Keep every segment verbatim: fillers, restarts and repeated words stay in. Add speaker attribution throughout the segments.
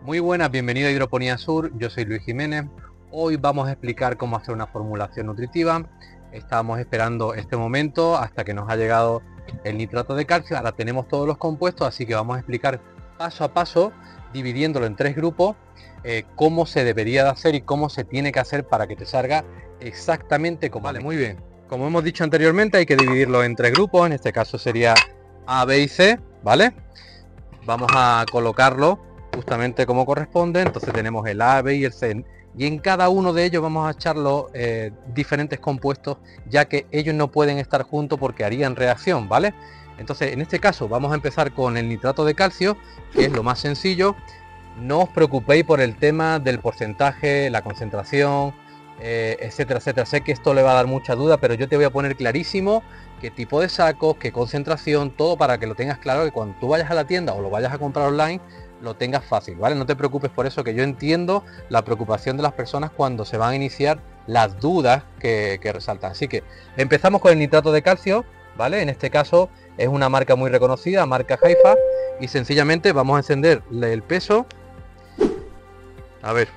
Speaker 1: Muy buenas, bienvenido a Hidroponía Sur, yo soy Luis Jiménez. Hoy vamos a explicar cómo hacer una formulación nutritiva. Estábamos esperando este momento hasta que nos ha llegado el nitrato de calcio. Ahora tenemos todos los compuestos, así que vamos a explicar paso a paso, dividiéndolo en tres grupos, eh, cómo se debería de hacer y cómo se tiene que hacer para que te salga exactamente como. Vale, muy bien. Como hemos dicho anteriormente, hay que dividirlo en tres grupos, en este caso sería A, B y C, ¿vale? Vamos a colocarlo justamente como corresponde. Entonces tenemos el A, B y el C, y en cada uno de ellos vamos a echar los eh, diferentes compuestos, ya que ellos no pueden estar juntos porque harían reacción, ¿vale? Entonces en este caso vamos a empezar con el nitrato de calcio, que es lo más sencillo. No os preocupéis por el tema del porcentaje, la concentración, eh, etcétera, etcétera. Sé que esto le va a dar mucha duda, pero yo te voy a poner clarísimo qué tipo de sacos, qué concentración, todo para que lo tengas claro, que cuando tú vayas a la tienda o lo vayas a comprar online, lo tengas fácil, ¿vale? No te preocupes por eso, que yo entiendo la preocupación de las personas cuando se van a iniciar, las dudas que, que resaltan. Así que empezamos con el nitrato de calcio, ¿vale? En este caso es una marca muy reconocida, marca Haifa, y sencillamente vamos a encender el peso. A ver,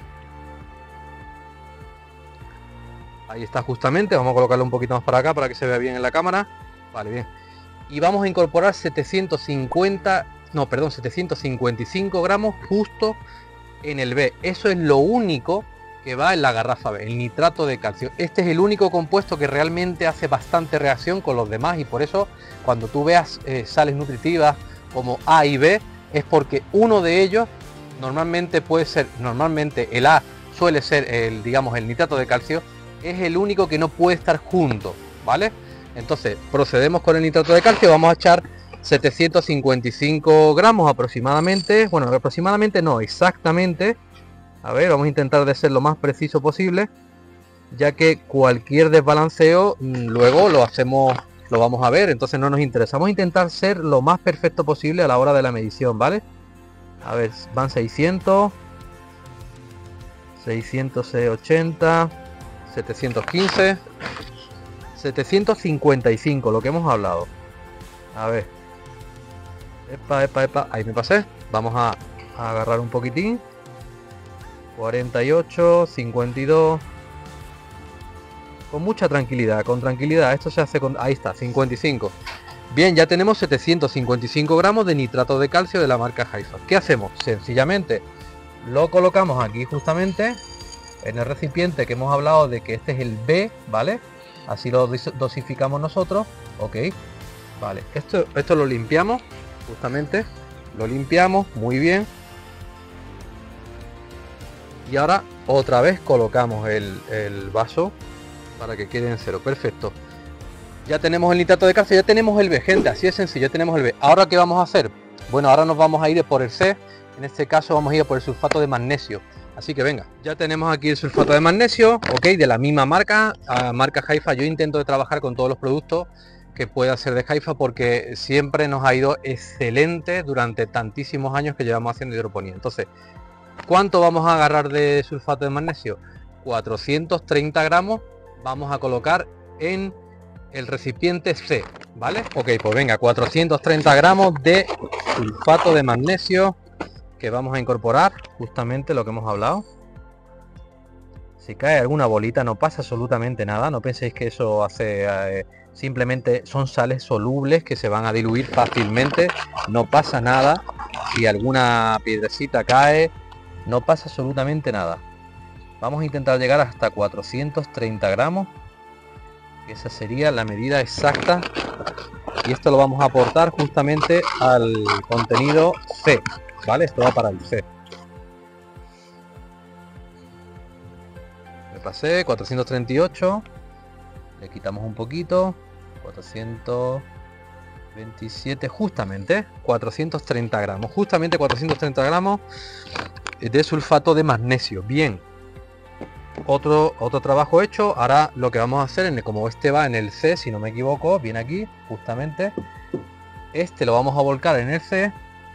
Speaker 1: ahí está justamente, vamos a colocarlo un poquito más para acá para que se vea bien en la cámara. Vale, bien. Y vamos a incorporar setecientos cincuenta, no, perdón, setecientos cincuenta y cinco gramos justo en el B. Eso es lo único que va en la garrafa B, el nitrato de calcio. Este es el único compuesto que realmente hace bastante reacción con los demás, y por eso cuando tú veas eh, sales nutritivas como A y B, es porque uno de ellos normalmente puede ser, normalmente el A suele ser el, digamos, el nitrato de calcio, es el único que no puede estar junto, ¿vale? Entonces procedemos con el nitrato de calcio. Vamos a echar setecientos cincuenta y cinco gramos aproximadamente, bueno, aproximadamente no, exactamente. A ver, vamos a intentar de ser lo más preciso posible, ya que cualquier desbalanceo luego lo hacemos, lo vamos a ver, entonces no nos interesa. Vamos a intentar ser lo más perfecto posible a la hora de la medición, ¿vale? A ver, van seiscientos, seiscientos ochenta, setecientos quince, setecientos cincuenta y cinco, lo que hemos hablado. A ver, epa, epa, epa, ahí me pasé. Vamos a, a agarrar un poquitín. cuarenta y ocho, cincuenta y dos. Con mucha tranquilidad, con tranquilidad. Esto se hace con, ahí está, cincuenta y cinco. Bien, ya tenemos setecientos cincuenta y cinco gramos de nitrato de calcio de la marca Haifa. ¿Qué hacemos? Sencillamente lo colocamos aquí justamente en el recipiente que hemos hablado de que este es el B, ¿vale? Así lo dosificamos nosotros. Ok, vale, esto, esto lo limpiamos justamente, lo limpiamos muy bien, y ahora otra vez colocamos el, el vaso para que quede en cero. Perfecto, ya tenemos el nitrato de calcio, ya tenemos el B, gente, así de sencillo, ya tenemos el B. Ahora ¿qué vamos a hacer? Bueno, ahora nos vamos a ir por el C. En este caso vamos a ir por el sulfato de magnesio. Así que venga, ya tenemos aquí el sulfato de magnesio, ok, de la misma marca, a marca Haifa. Yo intento de trabajar con todos los productos que pueda ser de Haifa porque siempre nos ha ido excelente durante tantísimos años que llevamos haciendo hidroponía. Entonces, ¿cuánto vamos a agarrar de sulfato de magnesio? cuatrocientos treinta gramos vamos a colocar en el recipiente C, ¿vale? Ok, pues venga, cuatrocientos treinta gramos de sulfato de magnesio que vamos a incorporar, justamente lo que hemos hablado. Si cae alguna bolita no pasa absolutamente nada, no penséis que eso hace, eh, simplemente son sales solubles que se van a diluir fácilmente, no pasa nada. Si alguna piedrecita cae, no pasa absolutamente nada. Vamos a intentar llegar hasta cuatrocientos treinta gramos, esa sería la medida exacta, y esto lo vamos a aportar justamente al contenido C, ¿vale? Esto va para el C. Me pasé, cuatrocientos treinta y ocho, le quitamos un poquito, cuatrocientos veintisiete, justamente cuatrocientos treinta gramos, justamente cuatrocientos treinta gramos de sulfato de magnesio. Bien, otro otro trabajo hecho. Ahora lo que vamos a hacer, en el, como este va en el C, si no me equivoco, viene aquí justamente, este lo vamos a volcar en el C.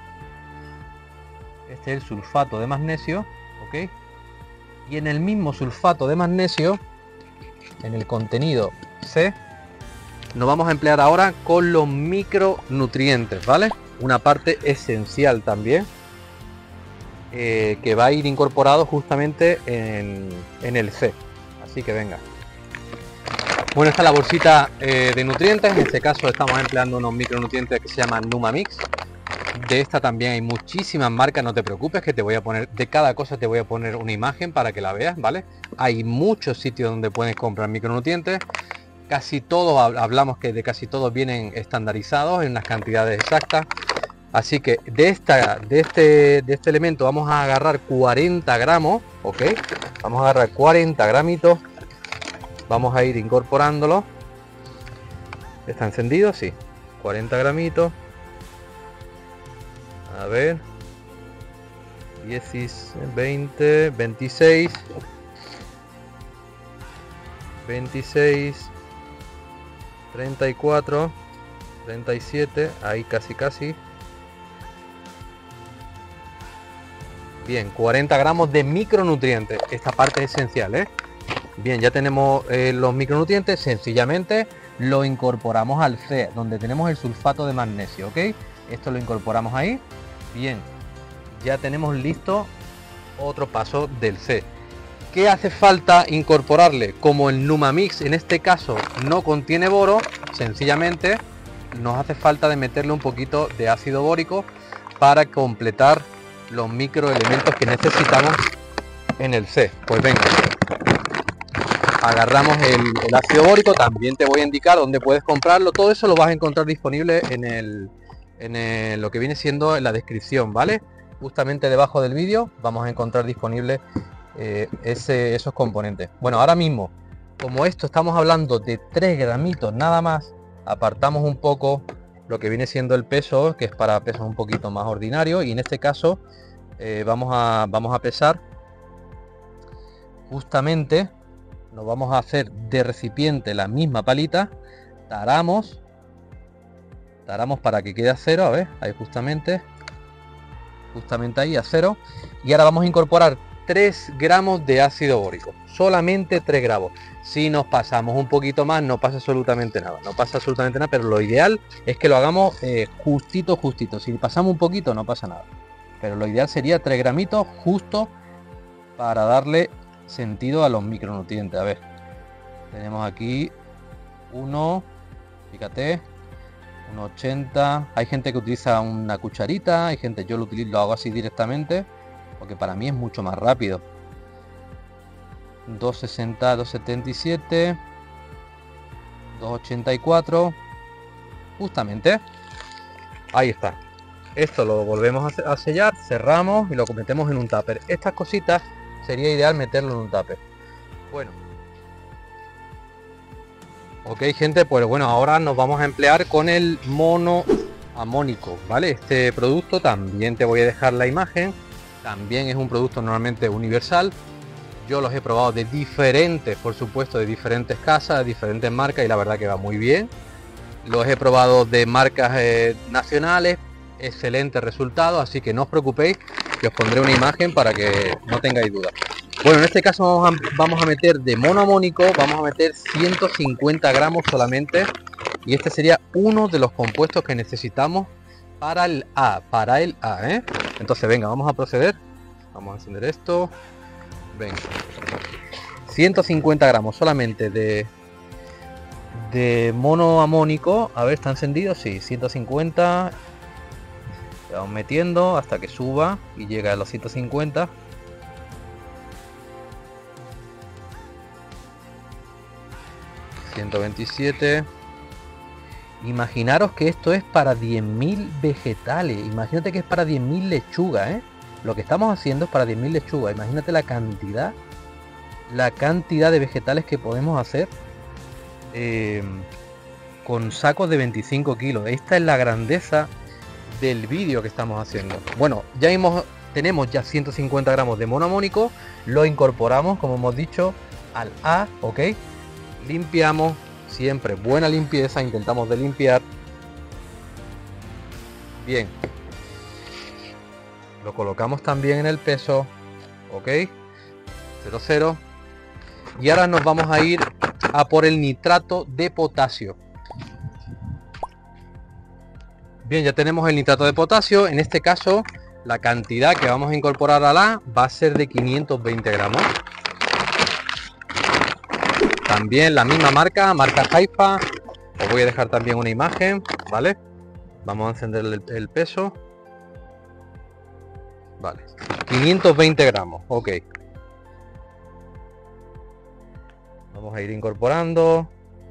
Speaker 1: Este es el sulfato de magnesio, ok, y en el mismo sulfato de magnesio, en el contenido C, nos vamos a emplear ahora con los micronutrientes, ¿vale? Una parte esencial también. eh, que va a ir incorporado justamente en, en el C. Así que venga. Bueno, esta es la bolsita eh, de nutrientes. En este caso estamos empleando unos micronutrientes que se llaman Numamix. De esta también hay muchísimas marcas, no te preocupes, que te voy a poner, de cada cosa te voy a poner una imagen para que la veas, ¿vale? Hay muchos sitios donde puedes comprar micronutrientes. Casi todos, hablamos que de casi todos vienen estandarizados en unas cantidades exactas. Así que de esta de este de este elemento vamos a agarrar cuarenta gramos, ok, vamos a agarrar cuarenta gramitos, vamos a ir incorporándolo. ¿Está encendido? Sí, cuarenta gramitos. A ver, diez, veinte, veintiséis, veintiséis, treinta y cuatro, treinta y siete, ahí casi casi. Bien, cuarenta gramos de micronutrientes. Esta parte es esencial, ¿eh? Bien, ya tenemos eh, los micronutrientes. Sencillamente lo incorporamos al C, donde tenemos el sulfato de magnesio, ¿ok? Esto lo incorporamos ahí. Bien, ya tenemos listo otro paso del C. ¿Qué hace falta incorporarle? Como el Numamix en este caso no contiene boro, sencillamente nos hace falta de meterle un poquito de ácido bórico para completar los microelementos que necesitamos en el C. Pues venga, agarramos el, el ácido bórico. También te voy a indicar dónde puedes comprarlo. Todo eso lo vas a encontrar disponible en el en el, lo que viene siendo en la descripción, ¿vale? Justamente debajo del vídeo vamos a encontrar disponible eh, ese, esos componentes. Bueno, ahora mismo, como esto estamos hablando de tres gramitos nada más, apartamos un poco lo que viene siendo el peso, que es para pesos un poquito más ordinarios, y en este caso eh, vamos a vamos a pesar justamente, nos vamos a hacer de recipiente la misma palita, taramos taramos para que quede a cero, a ver, ahí justamente justamente ahí a cero, y ahora vamos a incorporar tres gramos de ácido bórico, solamente tres gramos. Si nos pasamos un poquito más no pasa absolutamente nada, no pasa absolutamente nada, pero lo ideal es que lo hagamos eh, justito justito. Si pasamos un poquito no pasa nada, pero lo ideal sería tres gramitos justo para darle sentido a los micronutrientes. A ver, tenemos aquí uno, fíjate, uno ochenta. Hay gente que utiliza una cucharita, hay gente, yo lo utilizo, lo hago así directamente porque para mí es mucho más rápido. Doscientos sesenta, doscientos setenta y siete, doscientos ochenta y cuatro, justamente ahí está. Esto lo volvemos a sellar, cerramos y lo metemos en un tupper. Estas cositas sería ideal meterlo en un tupper. Bueno, ok, gente, pues bueno, ahora nos vamos a emplear con el mono amónico, ¿vale? Este producto también te voy a dejar la imagen. También es un producto normalmente universal. Yo los he probado de diferentes, por supuesto, de diferentes casas, de diferentes marcas, y la verdad que va muy bien. Los he probado de marcas eh, nacionales, excelente resultado, así que no os preocupéis, que os pondré una imagen para que no tengáis dudas. Bueno, en este caso vamos a, vamos a meter de mono amónico, vamos a meter ciento cincuenta gramos solamente, y este sería uno de los compuestos que necesitamos para el A, para el A, ¿eh? Entonces venga, vamos a proceder, vamos a encender esto, venga, ciento cincuenta gramos solamente de de mono amónico. A ver, ¿está encendido? Sí, ciento cincuenta, vamos metiendo hasta que suba y llega a los ciento cincuenta. ciento veintisiete. Imaginaros que esto es para diez mil vegetales. Imagínate que es para diez mil lechugas, ¿eh? Lo que estamos haciendo es para diez mil lechugas. Imagínate la cantidad, la cantidad de vegetales que podemos hacer eh, con sacos de veinticinco kilos. Esta es la grandeza del vídeo que estamos haciendo. Bueno, ya hemos, tenemos ya ciento cincuenta gramos de mono amónico. Lo incorporamos, como hemos dicho, al A, ¿ok? Limpiamos, siempre buena limpieza, intentamos de limpiar bien. Lo colocamos también en el peso, ok, cero cero. Y ahora nos vamos a ir a por el nitrato de potasio. Bien, ya tenemos el nitrato de potasio. En este caso La cantidad que vamos a incorporar a la va a ser de quinientos veinte gramos. También la misma marca, marca Haifa. Os voy a dejar también una imagen, ¿vale? Vamos a encender el, el peso. Vale, quinientos veinte gramos, ok. Vamos a ir incorporando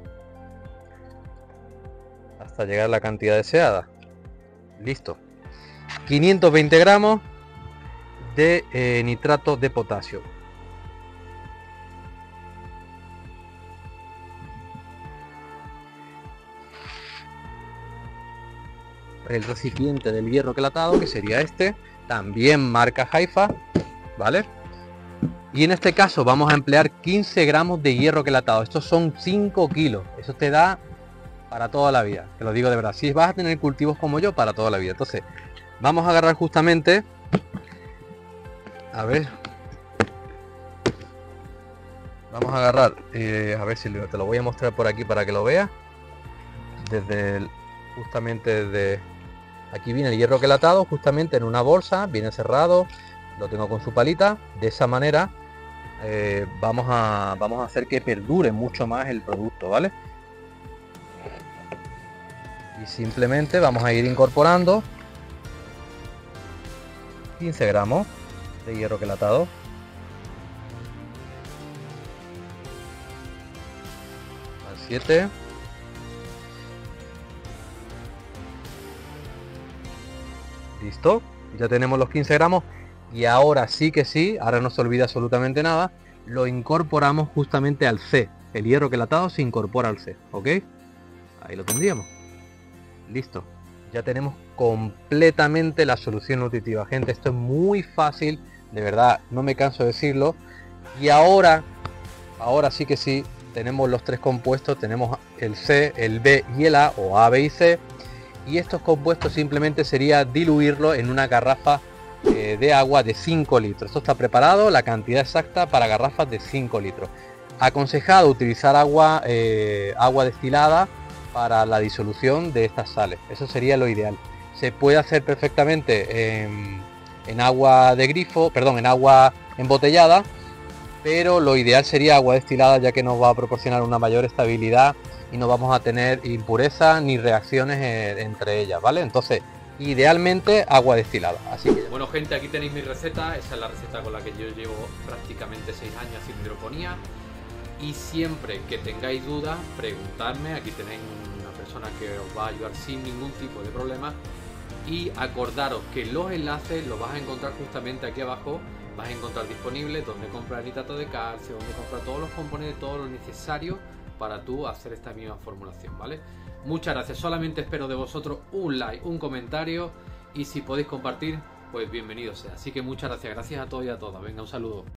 Speaker 1: hasta llegar a la cantidad deseada. Listo. quinientos veinte gramos de eh, nitrato de potasio. El recipiente del hierro quelatado, que sería este, también marca Haifa, ¿vale? Y en este caso vamos a emplear quince gramos de hierro quelatado. Estos son cinco kilos. Eso te da para toda la vida. Te lo digo de verdad. Si vas a tener cultivos como yo, para toda la vida. Entonces, vamos a agarrar justamente... A ver... Vamos a agarrar... Eh, a ver si te lo voy a mostrar por aquí para que lo veas. Desde el, justamente desde... Aquí viene el hierro quelatado, justamente en una bolsa. Viene cerrado. Lo tengo con su palita. De esa manera... Eh, vamos a vamos a hacer que perdure mucho más el producto, ¿vale? Y simplemente vamos a ir incorporando quince gramos de hierro quelatado. Al siete. Listo, ya tenemos los quince gramos. Y ahora sí que sí, ahora no se olvida absolutamente nada, lo incorporamos justamente al C. El hierro quelatado se incorpora al C, ¿ok? Ahí lo tendríamos. Listo. Ya tenemos completamente la solución nutritiva. Gente, esto es muy fácil, de verdad, no me canso de decirlo. Y ahora, ahora sí que sí, tenemos los tres compuestos, tenemos el C, el B y el A, o A, B y C. Y estos compuestos simplemente sería diluirlo en una garrafa eh, de agua de cinco litros. Esto está preparado, la cantidad exacta para garrafas de cinco litros. Aconsejado utilizar agua, eh, agua destilada para la disolución de estas sales. Eso sería lo ideal. Se puede hacer perfectamente en, en agua de grifo, perdón, en agua embotellada, pero lo ideal sería agua destilada, ya que nos va a proporcionar una mayor estabilidad y no vamos a tener impurezas ni reacciones eh, entre ellas, ¿vale? Entonces, idealmente agua destilada. Así que...
Speaker 2: Bueno, gente, aquí tenéis mi receta. Esa es la receta con la que yo llevo prácticamente seis años haciendo hidroponía. Y siempre que tengáis dudas, preguntadme. Aquí tenéis una persona que os va a ayudar sin ningún tipo de problema. Y acordaros que los enlaces los vas a encontrar justamente aquí abajo. Vas a encontrar disponibles donde comprar nitrato de calcio, donde comprar todos los componentes, todo lo necesario para tú hacer esta misma formulación, ¿vale? Muchas gracias. Solamente espero de vosotros un like, un comentario, y si podéis compartir, pues bienvenido sea. Así que muchas gracias. Gracias a todos y a todas. Venga, un saludo.